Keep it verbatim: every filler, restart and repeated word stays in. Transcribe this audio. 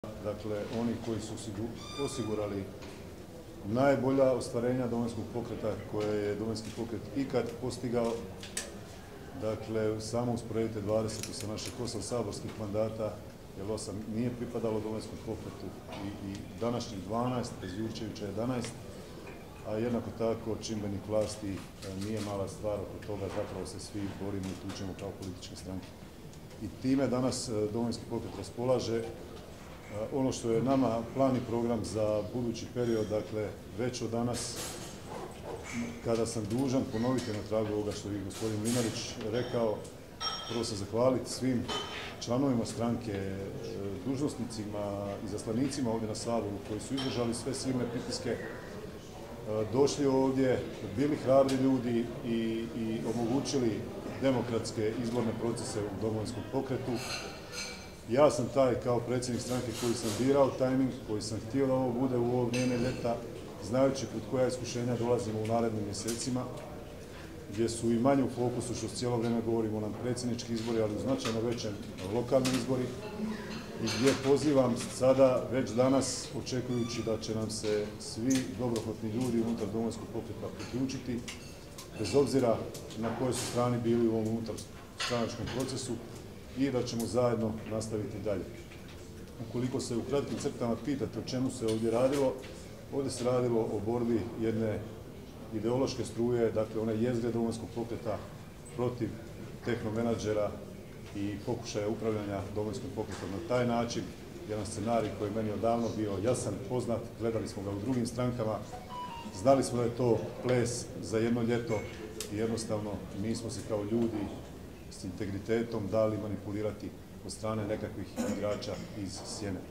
Dakle, oni koji su osigurali najbolja ostvarenja Domovinskog pokreta koje je Domovinski pokret ikad postigao. Dakle, samo usporedite dvadeset sa naših osam saborskih mandata, jer osam nije pripadalo Domovinskom pokretu i, i današnjih dvanaest, bezjučevića jedanaest, a jednako tako čimbenik vlasti nije mala stvar, oko toga zapravo se svi borimo i tučemo kao političke stranke. I time danas Domovinski pokret raspolaže. Ono što je nama plan i program za budući period, dakle, već od danas, kada sam dužan ponoviti na tragu ovoga što je gospodin Linarić rekao, prvo se zahvaliti svim članovima stranke, dužnosnicima i zaslanicima ovdje na Saboru koji su izdržali sve silne pritiske, došli ovdje, bili hrabri ljudi i, i omogućili demokratske izborne procese u Domovinskom pokretu. Ja sam taj kao predsjednik stranke koji sam birao tajming, koji sam htio da ovo bude u ovo vrijeme ljeta, znajući pod koja iskušenja dolazimo u narednim mjesecima, gdje su i manje u fokusu, što cijelo vrijeme govorimo nam predsjednički izbori, ali u značajno većem lokalni izbori, i gdje pozivam sada, već danas, očekujući da će nam se svi dobrohotni ljudi unutar Domovinskog pokreta priključiti, bez obzira na kojoj su strani bili u ovom unutarstranačkom procesu, i da ćemo zajedno nastaviti dalje. Ukoliko se u kratkim crtama pitate o čemu se ovdje radilo, ovdje se radilo o borbi jedne ideološke struje, dakle one jezgre Domovinskog pokreta protiv tehnomenadžera i pokušaja upravljanja Domovinskim pokretom na taj način. Jedan scenarij koji je meni odavno bio jasan, poznat, gledali smo ga u drugim strankama, znali smo da je to ples za jedno ljeto i jednostavno mi smo se kao ljudi s integritetom dali manipulirati od strane nekakvih igrača iz sjene.